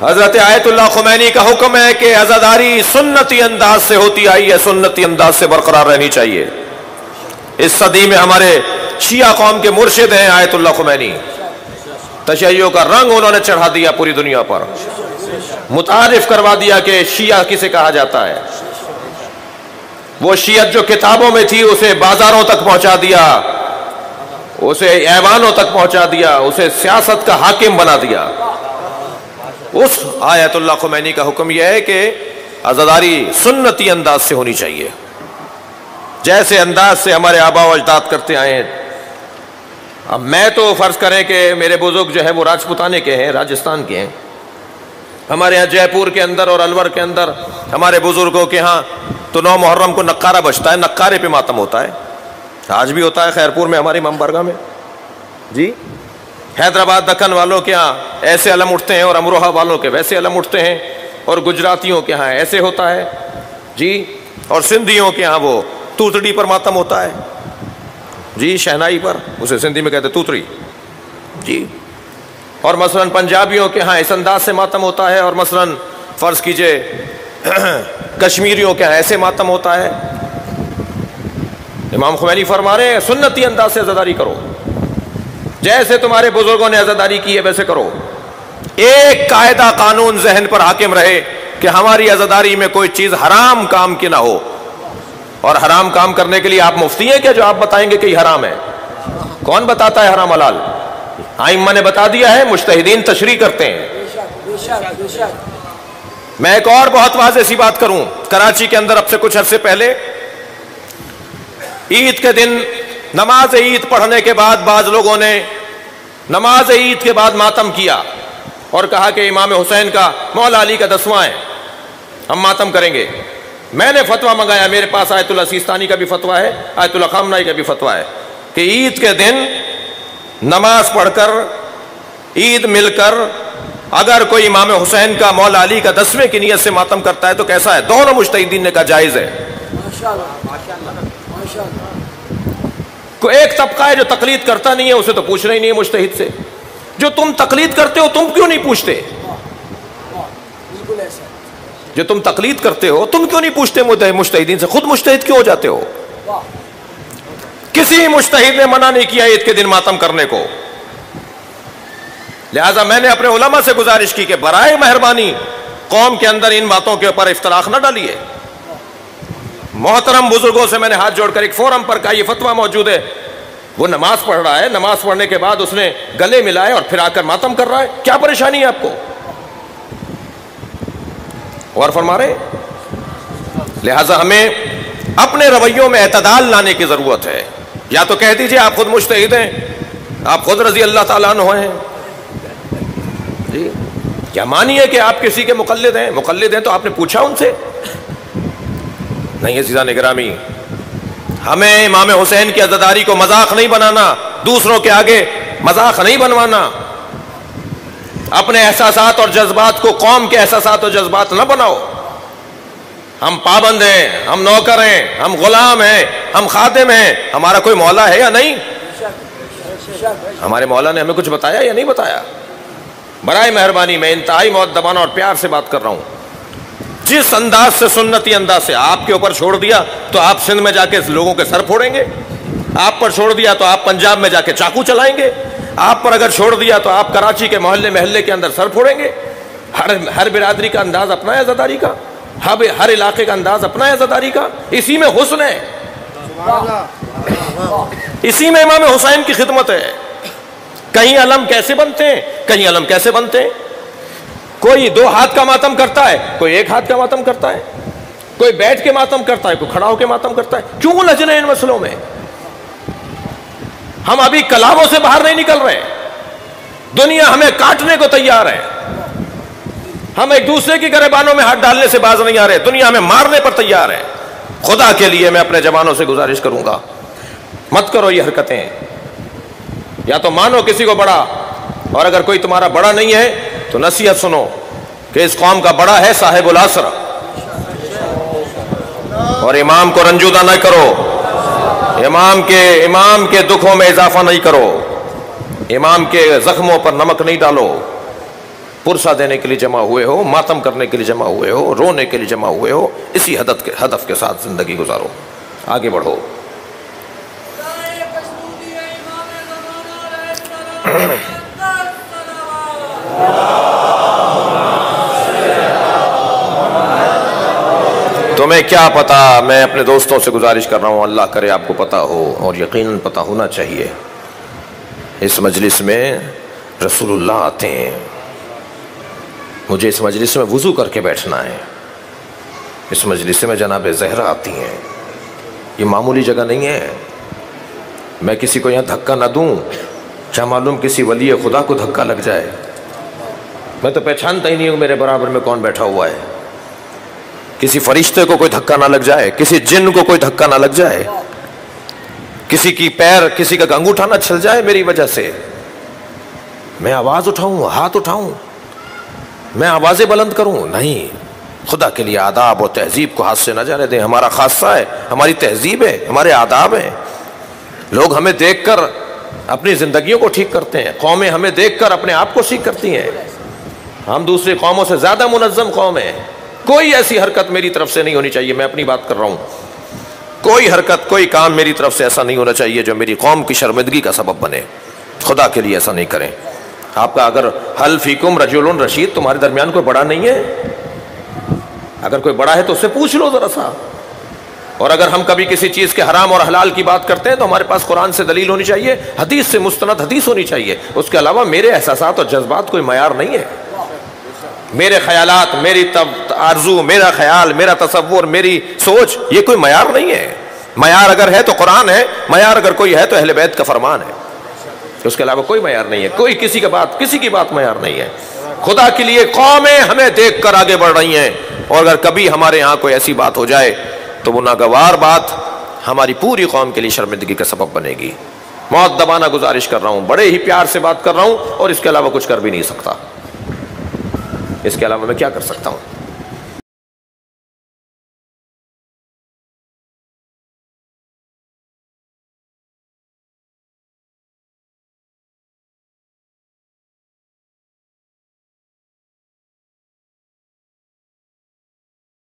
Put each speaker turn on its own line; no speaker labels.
حضرت آیت اللہ خمینی کا حکم ہے کہ عزاداری سنتی انداز سے ہوتی آئی ہے، سنتی انداز سے برقرار رہنی چاہیے۔ اس صدی میں ہمارے شیعہ قوم کے مرشد ہیں آیت اللہ خمینی، تشیع کا رنگ انہوں نے چڑھا دیا پوری دنیا پر، متعارف کروا دیا کہ شیعہ کسے کہا جاتا ہے۔ وہ شیعت جو کتابوں میں تھی اسے بازاروں تک پہنچا دیا، اسے ایوانوں تک پہنچا دیا، اسے سیاست کا حاکم بنا دیا۔ اس آیت اللہ خمینی کا حکم یہ ہے کہ عزاداری سنتی انداز سے ہونی چاہیے، جیسے انداز سے ہمارے آبا و اجداد کرتے آئے ہیں۔ اب میں تو فرض کریں کہ میرے بزرگ جو ہے وہ راجپوتانے کے ہیں، راجستھان کے ہیں۔ ہمارے ہاں جے پور کے اندر اور الور کے اندر ہمارے بزرگوں کے ہاں تو 9 محرم کو نقارہ بجتا ہے، نقارے پہ ماتم ہوتا ہے، آج بھی ہوتا ہے خیرپور میں، ہماری امام بارگاہ میں جی۔ حیدرآباد دکن والوں کے ہاں ایسے علم اٹھتے ہیں، اور امروہہ والوں کے ویسے علم اٹھتے ہیں، اور گجراتیوں کے ہاں ایسے ہوتا ہے جی، اور سندھیوں کے ہاں وہ توتڑی پر ماتم ہوتا ہے جی، شہنائی پر، اسے سندھی میں کہتے توتڑی جی۔ اور مثلا پنجابیوں کے ہاں اس انداز سے ماتم ہوتا ہے، اور مثلا فرض کیجئے کشمیریوں کے ہاں ایسے ماتم ہوتا ہے۔ امام خمینی فرما رہے ہیں سنتی انداز سے عزاداری کرو، جیسے تمہارے بزرگوں نے عزاداری کی ہے ویسے کرو۔ ایک قاعدہ قانون ذہن پر حاکم رہے کہ ہماری عزاداری میں کوئی چیز حرام کام کی نہ ہو، اور حرام کام کرنے کے لیے آپ مفتی ہیں کیا جو آپ بتائیں گے کہ یہ حرام ہے؟ کون بتاتا ہے حرام حلال؟ ائمہ نے بتا دیا ہے، مجتہدین تشریح کرتے ہیں۔ میں ایک اور بہت واضح سی بات کروں، کراچی کے اندر اب سے کچھ عرصے پہلے عید کے دن نماز عید پڑھنے کے بعد بعض لوگوں نے نماز عید کے بعد ماتم کیا اور کہا کہ امام حسین کا مولا علی کا 10واں ہے، ہم ماتم کریں گے۔ میں نے فتویٰ منگایا، میرے پاس آیت اللہ سیستانی کا بھی فتویٰ ہے، آیت اللہ خامنائی کا بھی فتویٰ ہے کہ عید کے دن نماز پڑھ کر عید مل کر اگر کوئی امام حسین کا مولا علی کا 10ویں کی نیت سے ماتم کرتا ہے تو کیسا ہے؟ دونوں مجتہدین نے کہا جائز ہے۔ کوئی ایک طبقہ ہے جو تقلید کرتا نہیں ہے، اسے تو پوچھنا ہی نہیں ہے مجتہد سے۔ جو تم تقلید کرتے ہو تم کیوں نہیں پوچھتے؟ جو تم تقلید کرتے ہو تم کیوں نہیں پوچھتے مجتہدین سے؟ خود مجتہد کیوں ہو جاتے ہو؟ کسی مجتہد نے منع نہیں کیا عید کے دن ماتم کرنے کو، لہذا میں نے اپنے علماء سے گزارش کی کہ برائے مہربانی قوم کے اندر ان باتوں کے اوپر اختلاف نہ ڈالیے۔ محترم بزرگوں سے میں نے ہاتھ جوڑ کر ایک فورم پر کہا یہ فتویٰ موجود ہے، وہ نماز پڑھ رہا ہے، نماز پڑھنے کے بعد اس نے گلے ملائے اور پھر آ کر ماتم کر رہا ہے، کیا پریشانی ہے آپ کو؟ اور فرما رہے لہذا ہمیں اپنے رویوں میں اعتدال لانے کی ضرورت ہے۔ یا تو کہہ دیجئے آپ خود مجتہد ہیں، آپ خود رضی اللہ تعالیٰ عنہ ہیں جی، کیا مانیے کہ آپ کسی کے مقلد ہیں؟ مقلد ہیں تو آپ نے پوچھا ان سے؟ نہیں عزیزان گرامی، ہمیں امام حسین کی عزاداری کو مذاق نہیں بنانا، دوسروں کے آگے مذاق نہیں بنوانا، اپنے احساسات اور جذبات کو قوم کے احساسات اور جذبات نہ بناؤ۔ ہم پابند ہیں، ہم نوکر ہیں، ہم غلام ہیں، ہم خادم ہیں، ہمارا کوئی مولا ہے یا نہیں؟ ہمارے مولا نے ہمیں کچھ بتایا یا نہیں بتایا؟ برائے مہربانی میں انتہائی مؤدبانہ اور پیار سے بات کر رہا ہوں، جس انداز سے سنتی انداز سے آپ کے اوپر چھوڑ دیا تو آپ سندھ میں جا کے لوگوں کے سر پھوڑیں گے، آپ پر چھوڑ دیا تو آپ پنجاب میں جا کے چاقو چلائیں گے، آپ پر اگر چھوڑ دیا تو آپ کراچی کے محلے محلے کے اندر سر پھوڑیں گے۔ ہر برادری کا انداز اپنا ہے عزاداری کا، ہر علاقے کا انداز اپنا ہے عزاداری کا، اسی میں حسن ہے، اسی میں امام حسین کی خدمت ہے۔ کہیں علم کیسے بنتے ہیں، کہیں علم کیسے بنتے ہیں، کوئی 2 ہاتھ کا ماتم کرتا ہے، کوئی 1 ہاتھ کا ماتم کرتا ہے، کوئی بیٹھ کے ماتم کرتا ہے، کوئی کھڑا ہو کے ماتم کرتا ہے۔ کیوں الجھنے ان مسئلوں میں؟ ہم ابھی کلاموں سے باہر نہیں نکل رہے، دنیا ہمیں کاٹنے کو تیار ہے، ہم ایک دوسرے کی گریبانوں میں ہاتھ ڈالنے سے باز نہیں آ رہے، دنیا ہمیں مارنے پر تیار ہے۔ خدا کے لیے میں اپنے جوانوں سے گزارش کروں گا، مت کرو یہ حرکتیں، یا تو مانو کسی کو بڑا، اور اگر کوئی تمہارا بڑا نہیں ہے تو نصیحت سنو کہ اس قوم کا بڑا ہے صاحب العصر، اور امام کو رنجودہ نہ کرو، امام کے دکھوں میں اضافہ نہیں کرو، امام کے زخموں پر نمک نہیں ڈالو۔ پرسہ دینے کے لیے جمع ہوئے ہو، ماتم کرنے کے لیے جمع ہوئے ہو، رونے کے لیے جمع ہوئے ہو، اسی ہدف کے ساتھ زندگی گزارو، آگے بڑھو۔ تمہیں کیا پتا، میں اپنے دوستوں سے گزارش کر رہا ہوں، اللہ کرے آپ کو پتا ہو، اور یقیناً پتا ہونا چاہیے، اس مجلس میں رسول اللہ آتے ہیں، مجھے اس مجلس میں وضو کر کے بیٹھنا ہے، اس مجلس میں جناب زہرا آتی ہیں، یہ معمولی جگہ نہیں ہے، میں کسی کو یہاں دھکا نہ دوں، کیا معلوم کسی ولی خدا کو دھکا لگ جائے، میں تو پہچانتا ہی نہیں ہوں میرے برابر میں کون بیٹھا ہوا ہے، کسی فرشتے کو کوئی دھکا نہ لگ جائے، کسی جن کو کوئی دھکا نہ لگ جائے، کسی کی پیر، کسی کا انگوٹھا نہ چھل جائے میری وجہ سے، میں آواز اٹھاؤں، ہاتھ اٹھاؤں، میں آوازیں بلند کروں، نہیں، خدا کے لیے آداب اور تہذیب کو ہاتھ سے نہ جانے دیں، ہمارا خاصہ ہے، ہماری تہذیب ہے، ہمارے آداب ہیں، لوگ ہمیں دیکھ کر اپنی زندگیوں کو ٹھیک کرتے ہیں، قومیں ہمیں دیکھ کر اپنے آپ کو ٹھیک کرتی ہیں، ہم دوسری قوموں سے زیادہ منظم قوم ہیں، کوئی ایسی حرکت میری طرف سے نہیں ہونی چاہیے، میں اپنی بات کر رہا ہوں، کوئی حرکت، کوئی کام میری طرف سے ایسا نہیں ہونا چاہیے جو میری قوم کی شرمندگی کا سبب بنے، خدا کے لیے ایسا نہیں کریں۔ آپ کا اگر حل فیکم رجل رشید، تمہارے درمیان کوئی بڑا نہیں ہے، اگر کوئی بڑا ہے تو اس سے پوچھ لو ذرا سا، اور اگر ہم کبھی کسی چیز کے حرام اور حلال کی بات کرتے ہیں تو ہمارے پاس قرآن سے دلیل ہونی چاہیے، حدیث سے مستند حدیث ہونی چاہیے، اس کے علاوہ میرے احساسات اور جذبات کوئی معیار نہیں ہے، میرے خیالات، میری آرزو، میرا خیال، میرا تصور، میری سوچ، یہ کوئی معیار نہیں ہے، معیار اگر ہے تو قرآن ہے، معیار اگر کوئی ہے تو اہل بیت کا فرمان ہے، اس کے علاوہ کوئی معیار نہیں ہے، کوئی کسی کی بات معیار نہیں ہے، خدا کے لیے قومیں ہمیں دیکھ کر آگے بڑھ رہی ہیں، اور اگر کبھی ہمارے ہاں کوئی ایسی بات ہو جائے تو وہ ناگوار بات ہماری پوری قوم کے لیے شرمندگی کا سبب بنے گی۔ مؤدبانہ گزارش کر رہا ہوں، بڑے ہی پیار سے بات کر رہا ہوں، اور اس کے علاوہ کچھ کر بھی نہیں سکتا، اس کے علاوہ میں کیا کر سکتا ہوں؟